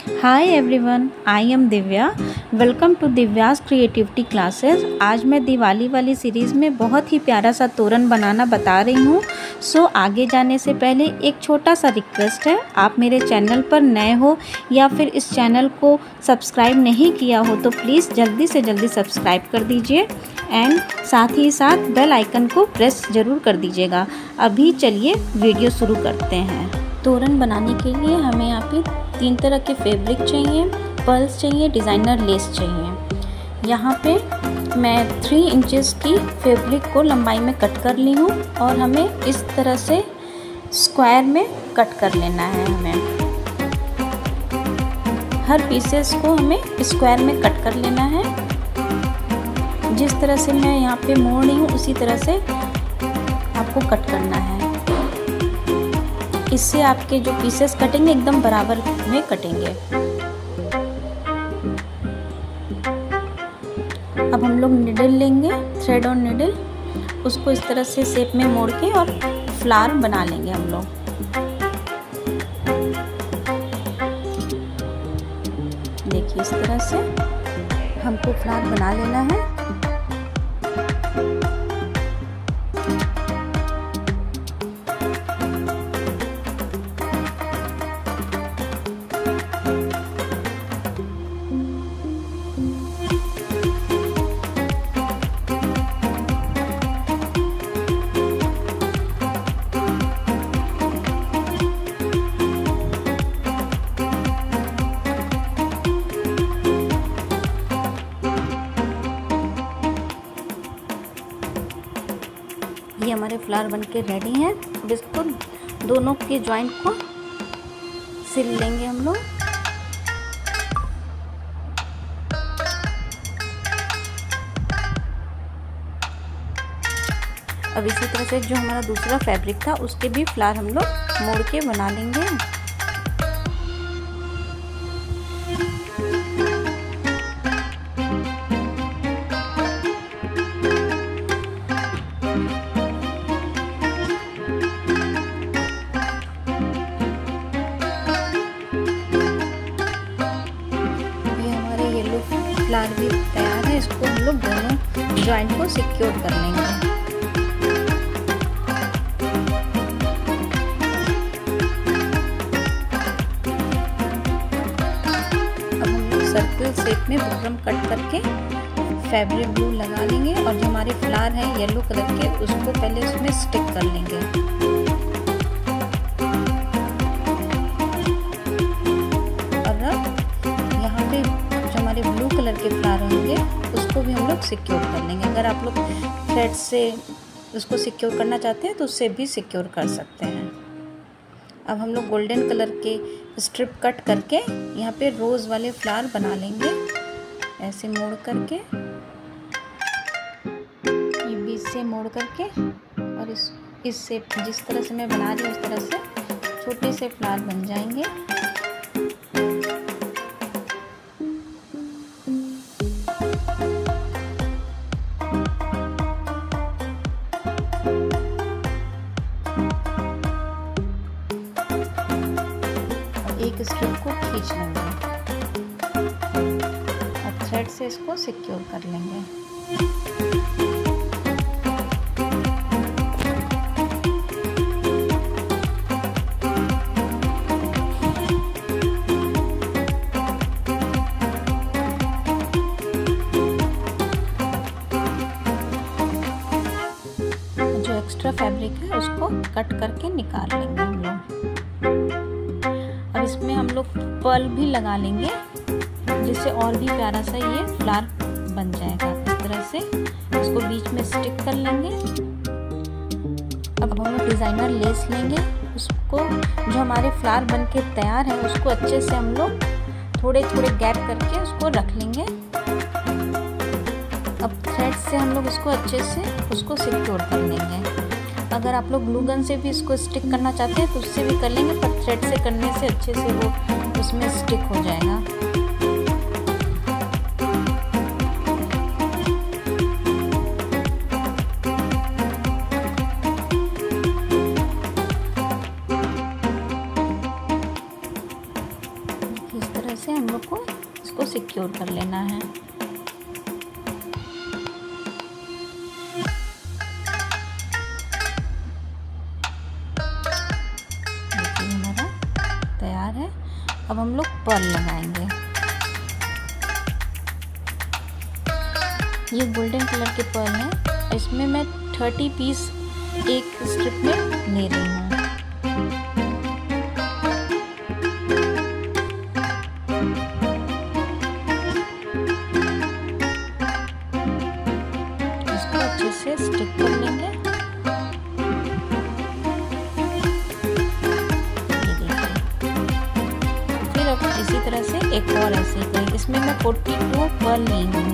Hi everyone, I am Divya. Welcome to Divya's creativity classes. आज मैं दिवाली वाली सीरीज़ में बहुत ही प्यारा सा तोरण बनाना बता रही हूँ। सो आगे जाने से पहले एक छोटा सा रिक्वेस्ट है, आप मेरे चैनल पर नए हो या फिर इस चैनल को सब्सक्राइब नहीं किया हो तो प्लीज़ जल्दी से जल्दी सब्सक्राइब कर दीजिए एंड साथ ही साथ बेल आइकन को प्रेस ज़रूर कर दीजिएगा। अभी चलिए वीडियो शुरू करते हैं। तोरण बनाने के लिए हमें यहाँ पे 3 तरह के फैब्रिक चाहिए, पर्ल्स चाहिए, डिज़ाइनर लेस चाहिए। यहाँ पे मैं 3 इंचेस की फैब्रिक को लंबाई में कट कर ली हूँ और हमें इस तरह से स्क्वायर में कट कर लेना है। हमें हर पीसेस को हमें स्क्वायर में कट कर लेना है। जिस तरह से मैं यहाँ पे मोड़ रही हूँ उसी तरह से आपको कट करना है। इससे आपके जो पीसेस कटेंगे एकदम बराबर में कटेंगे। अब हम लोग निडल लेंगे, थ्रेड और निडल, उसको इस तरह से शेप में मोड़ के और फ्लावर बना लेंगे हम लोग। देखिए इस तरह से हमको फ्लावर बना लेना है। ये हमारे फ्लावर बनके रेडी हैं। अब इसको दोनों के जॉइंट को सिल लेंगे हम लोग। अब इसी तरह से जो हमारा दूसरा फैब्रिक था उसके भी फ्लावर हम लोग मोड़ के बना लेंगे। फ्लावर भी तैयार है। इसको हम लोग दोनों जॉइंट को सिक्योर कर लेंगे। अब हम लोग सर्कल शेप में बुकरम कट करके फैब्रिक ग्लू लगा लेंगे और जो हमारे फ्लावर हैं येलो कलर के उसको पहले उसमें स्टिक कर लेंगे। और अब यहाँ पे हमारे ब्लू कलर के फ्लावर होंगे उसको भी हम लोग सिक्योर कर लेंगे। अगर आप लोग थ्रेड से उसको सिक्योर करना चाहते हैं तो उससे भी सिक्योर कर सकते हैं। अब हम लोग गोल्डन कलर के स्ट्रिप कट करके यहाँ पे रोज़ वाले फ्लावर बना लेंगे, ऐसे मोड़ करके, ये बीच से मोड़ करके और इस शेप जिस तरह से मैं बना रही हूँ उस तरह से छोटे से फ्लावर बन जाएंगे। एक स्ट्रिप को खींच लेंगे और थ्रेड से इसको सिक्योर कर लेंगे। जो एक्स्ट्रा फैब्रिक है उसको कट करके निकाल लेंगे हम लोग। अब इसमें हम लोग पर्ल भी लगा लेंगे जिससे और भी प्यारा सा ये फ्लावर बन जाएगा। इस तरह से इसको बीच में स्टिक कर लेंगे। अब हम लोग डिज़ाइनर लेस लेंगे, उसको जो हमारे फ्लावर बन के तैयार है उसको अच्छे से हम लोग थोड़े थोड़े गैप करके उसको रख लेंगे। अब थ्रेड से हम लोग उसको अच्छे से उसको सिक्योर कर लेंगे। अगर आप लोग ग्लू गन से भी इसको स्टिक करना चाहते हैं तो उससे भी कर लेंगे, पर थ्रेड से करने से अच्छे से वो उसमें स्टिक हो जाएगा। से हम लोग को इसको सिक्योर कर लेना है। देखिए हमारा तैयार है। अब हम लोग पर्ल लगाएंगे। ये गोल्डन कलर के पर्ल हैं। इसमें मैं 30 पीस एक स्ट्रिप में ले रही हूँ। इसको अच्छे से स्टिक कर लेंगे। ये देखिए। फिर अब इसी तरह से एक और ऐसे ही करेंगे। इसमें मैं 42 पर्ल ली हूँ।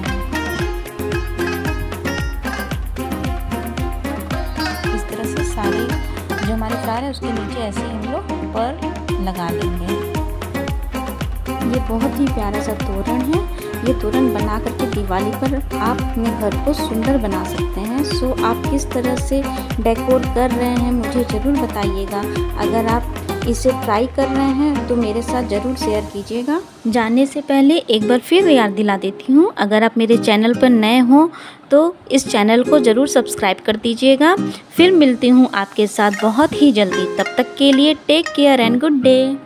सारे जो हमारे फ्लावर है उसके नीचे ऐसे हम लोग पर्ल लगा लेंगे। ये बहुत ही प्यारा सा तोरण है। ये तोरण बना करके दिवाली पर आप अपने घर को सुंदर बना सकते हैं। सो आप किस तरह से डेकोर कर रहे हैं मुझे ज़रूर बताइएगा। अगर आप इसे ट्राई कर रहे हैं तो मेरे साथ ज़रूर शेयर कीजिएगा। जाने से पहले एक बार फिर याद दिला देती हूँ, अगर आप मेरे चैनल पर नए हों तो इस चैनल को ज़रूर सब्सक्राइब कर दीजिएगा। फिर मिलती हूँ आपके साथ बहुत ही जल्दी। तब तक के लिए take care and good day.